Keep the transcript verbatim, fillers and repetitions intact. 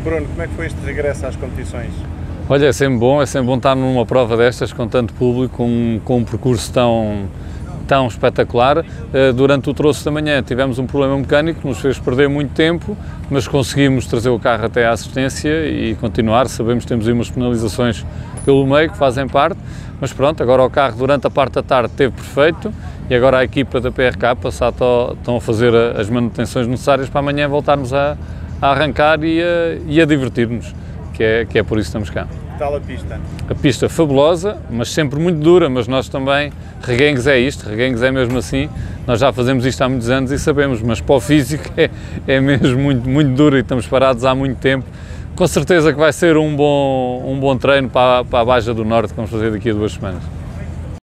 Bruno, como é que foi este regresso às competições? Olha, é sempre bom, é sempre bom estar numa prova destas com tanto público, com, com um percurso tão, tão espetacular. Durante o troço da manhã tivemos um problema mecânico que nos fez perder muito tempo, mas conseguimos trazer o carro até à assistência e continuar. Sabemos que temos aí umas penalizações pelo meio que fazem parte, mas pronto, agora o carro durante a parte da tarde esteve perfeito e agora a equipa da P R K estão a fazer as manutenções necessárias para amanhã voltarmos a, a arrancar e a, e a divertir-nos. Que é, que é por isso que estamos cá. Que tal a pista? A pista fabulosa, mas sempre muito dura, mas nós também, Reguengos é isto, Reguengos é mesmo assim, nós já fazemos isto há muitos anos e sabemos, mas para o físico é, é mesmo muito, muito duro e estamos parados há muito tempo. Com certeza que vai ser um bom, um bom treino para, para a Baixa do Norte que vamos fazer daqui a duas semanas.